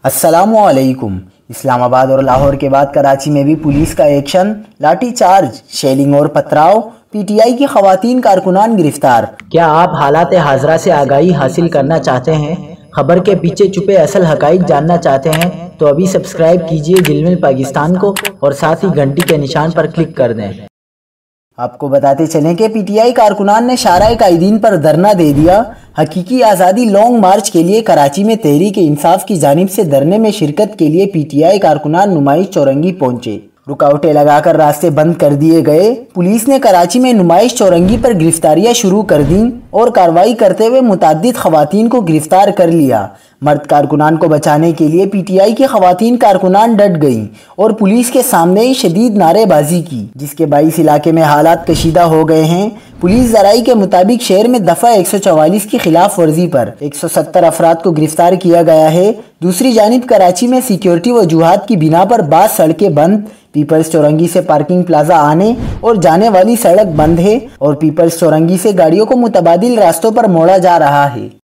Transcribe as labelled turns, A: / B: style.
A: السلام علیکم۔ اسلام آباد اور لاہور کے بعد کراچی میں بھی پولیس کا ایکشن، لاٹھی چارج، شیلنگ اور پتھراؤ، پی ٹی آئی کی خواتین کارکنان گرفتار۔
B: کیا آپ حالات حاضرہ سے آگاہی حاصل کرنا چاہتے ہیں؟ خبر کے پیچھے چھپے اصل حقائق جاننا چاہتے ہیں تو ابھی سبسکرائب کیجئے جلمل پاکستان کو اور ساتھ ہی گھنٹی کے نشان پر کلک کر دیں۔
A: آپ کو بتاتے چلیں کہ پی ٹی آئی کارکنان نے شارع قائدین پر دھرنا دے دیا۔ حقیقی آزادی لانگ مارچ کے لیے کراچی میں تحریک انصاف کی جانب سے دھرنے میں شرکت کے لیے پی ٹی آئی کارکنان نمائش چورنگی پہنچے۔ رکاوٹیں لگا کر راستے بند کر دیے گئے۔ پولیس نے کراچی میں نمائش چورنگی پر گرفتاریاں شروع کر دیں اور کارروائی کرتے ہوئے متعدد خواتین کو گرفتار کر لیا۔ مرد کارکنان کو بچانے کے لیے پی ٹی آئی کی خواتین کارکنان ڈٹ گئیں اور پولیس کے سامنے ہی شدید نعرے بازی کی، جس کے باعث علاقے میں حالات کشیدہ ہو گئے ہیں۔ پولیس ذرائع کے مطابق شہر میں دفعہ 144 کی خلاف ورزی پر 170 افراد کو گرفتار کیا گیا ہے۔ دوسری جانب کراچی میں سیکیورٹی وجوہات کی بنا پر بعض سڑکیں بند، پیپلز چورنگی سے پارکنگ پلازا آنے اور جانے والی سڑک بند ہے اور پیپلز چورنگی سے گاڑیوں کو متبادل راستوں پر موڑا جا رہا ہے۔